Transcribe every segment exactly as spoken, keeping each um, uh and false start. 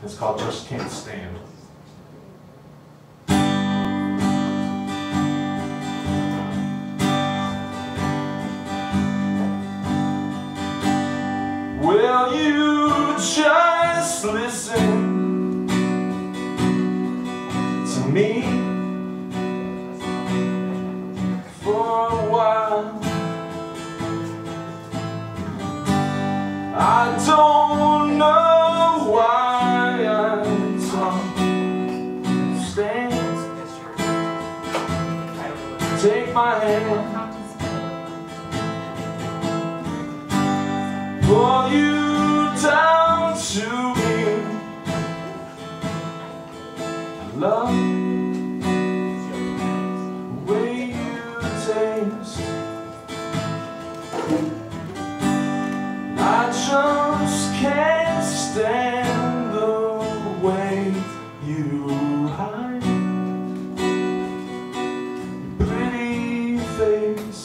It's called Just Can't Stand. Will you just listen to me for a while? I don't know why I don't stand. Take my hand, pull you down to me. Love the way you taste. I just can't stand the way you hide your pretty face.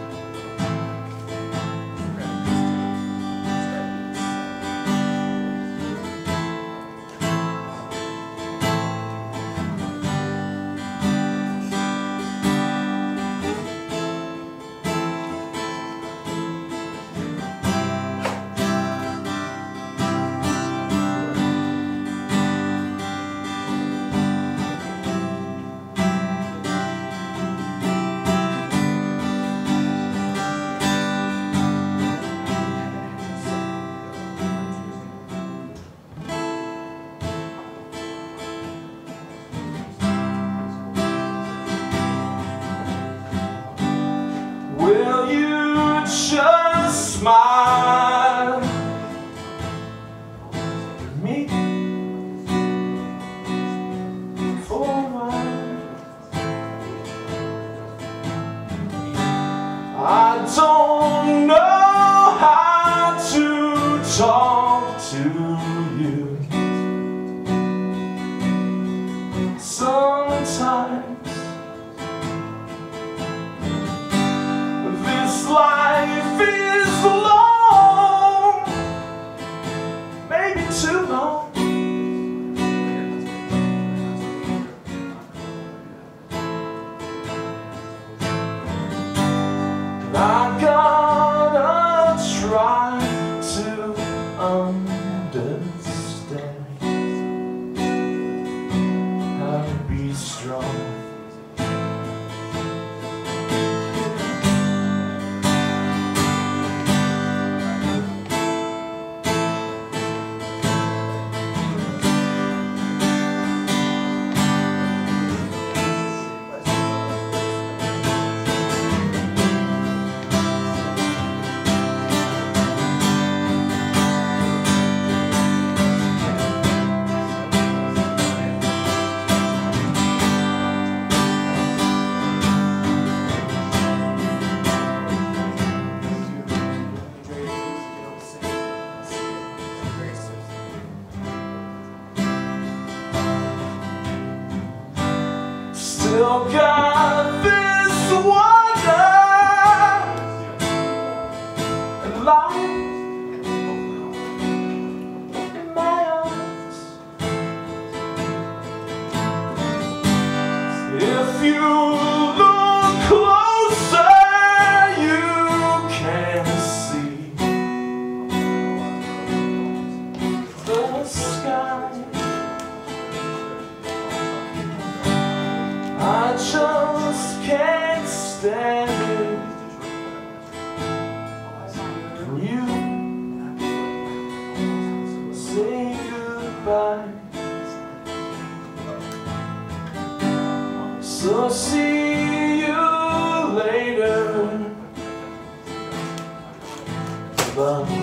Will you just smile at me for a while? I don't know how to talk to you. Sometimes life is long, maybe too long. I gotta try to understand how to be strong. Still got this wonder and light in my eyes. If you look closer, you can see the sky. I just can't stand it when you say goodbye. So see you later. Bye.